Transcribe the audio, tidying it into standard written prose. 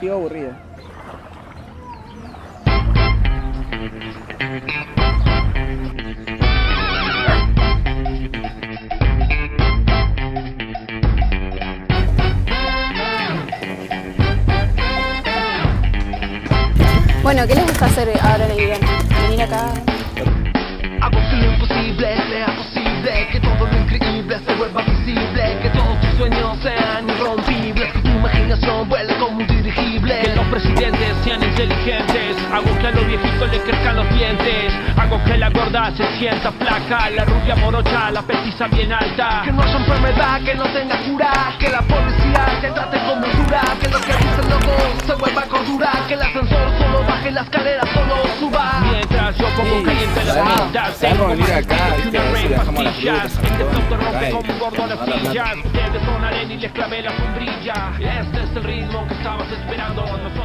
sigo aburrido. Bueno, ¿qué les gusta hacer ahora en invierno? Venir acá. Hago que lo imposible sea posible, que todo lo increíble se vuelva visible, que todos tus sueños sean irrompibles, que tu imaginación vuele como un dirigible, que los presidentes sean inteligentes, hago que a los viejitos le crezcan los dientes, hago que la gorda se sienta flaca, la rubia morocha, la petiza bien alta, que no haya enfermedad, que no tenga cura, que la policía te trate como dura, que lo que dicen locos se vuelva cordura, que el ascensor solo baje, la escalera solo suba, mientras yo pongo caliente la mitad. Sabemos venir acá, ¿viste? A ver si dejamos las frutas, Este pronto rompe acá como un gordo las sillas. Ustedes son arena y les clavé la sombrilla. Este es el ritmo que estabas esperando. Nosotros